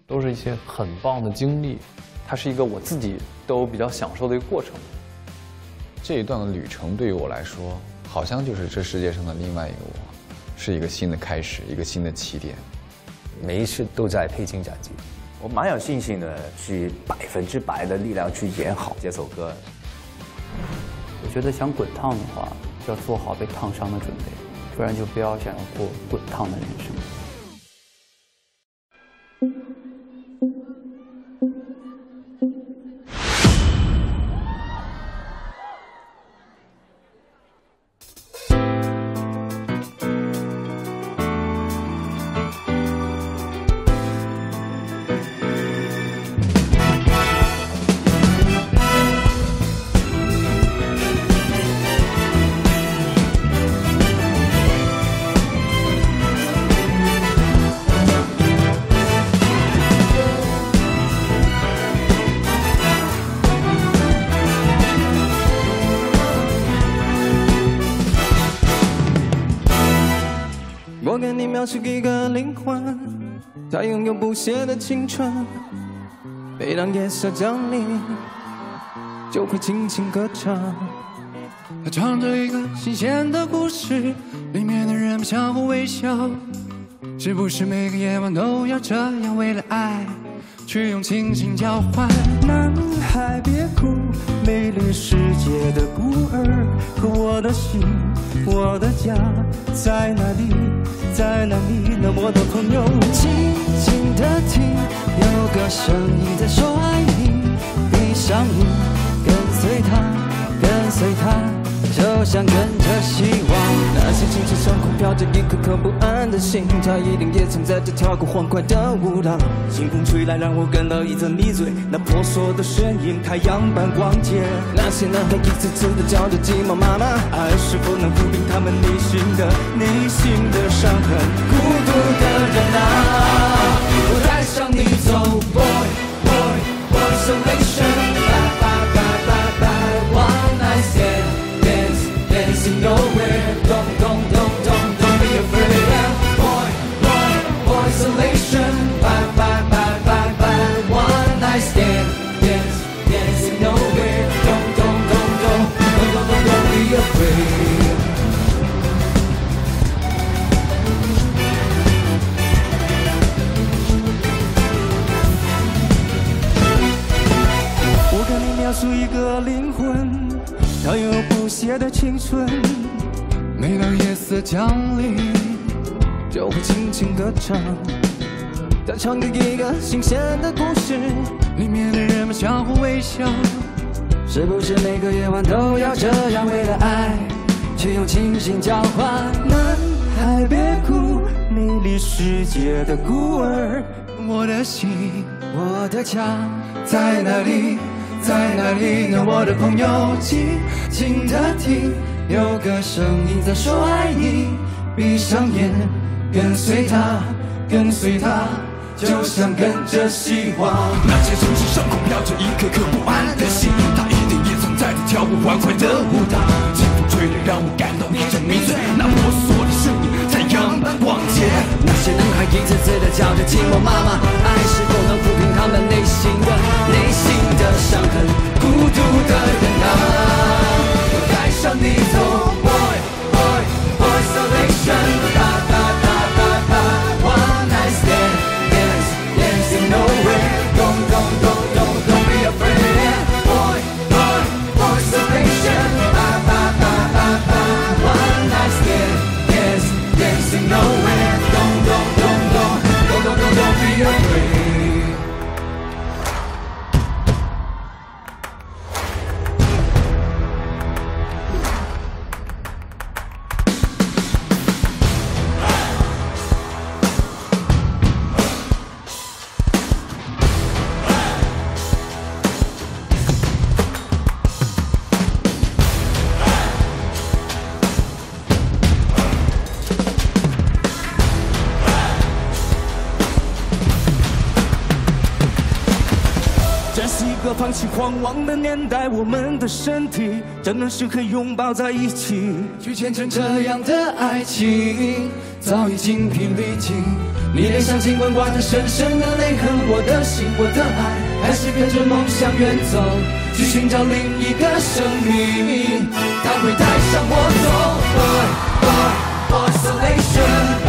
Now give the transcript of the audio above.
都是一些很棒的经历。它是一个我自己都比较享受的一个过程。 这一段的旅程对于我来说，好像就是这世界上的另外一个我，是一个新的开始，一个新的起点。 每一次都在披荆斩棘，我蛮有信心的，去100%的力量去演好这首歌。 我觉得想滚烫的话，就要做好被烫伤的准备，不然就不要想要过滚烫的人生。 我给你描述一个灵魂，它拥有不懈的青春。每当夜色降临，就会轻轻歌唱。它唱着一个新鲜的故事，里面的人们相互微笑。是不是每个夜晚都要这样，为了爱去用清醒交换？男孩别哭，美丽世界的孤儿，可我的心，我的家在哪里？在哪里呢？我的朋友，静静地听，有个声音在说爱你，闭上眼，跟随它，跟随它，就像跟着希望。那些清澈上空飘着一颗颗不安的心，它一定也曾在这跳过欢快的舞蹈。清风吹来，让我感到一阵迷醉，那婆娑的身影，太阳般光洁。那些男孩一次次的叫着寂寞妈妈，爱是否能抚平他们内心的伤痕？孤独的人啊，我带上你走 ，boy boy boy isolation， bye bye bye bye bye one night stand dance dancing nowhere don't be afraid boy boy boy isolation bye bye bye bye bye one night stand dance dancing nowhere don't be afraid。我跟你描述一个灵魂，它有不懈的青春。每当夜色降临，就会轻轻歌唱。它唱着一个新鲜的故事，里面的人们相互微笑。是不是每个夜晚都要这样，为了爱去用清醒交换？男孩别哭，美丽世界的孤儿，我的心，我的家在哪里？在哪里呢？我的朋友，静静地听，有个声音在说爱你。闭上眼，跟随它，跟随它，就像跟着希望。那些城市上空飘着一颗颗不安的心，它一定也曾在这跳过欢快的舞蹈。清风吹来，让我感到一阵迷醉，那婆娑的身影，太阳般光洁。那些男孩一次次地叫着寂寞妈妈，爱是否能抚平他们内心的伤痕？孤独的人啊，我带上你走 ，boy boy boy isolation， bye bye bye bye bye one night stand dance dancing nowhere don't be afraid boy boy boy isolation bye bye bye bye bye one night stand dance dancing nowhere don't be afraid。 是一个放弃狂妄的年代，我们的身体真的是可以拥抱在一起， 去见证这样的爱情，早已精疲力尽。你脸上尽管挂着深深的泪痕，我的心，我的爱，还是跟着梦想远走，去寻找另一个生命，它会带上我走。Isolation。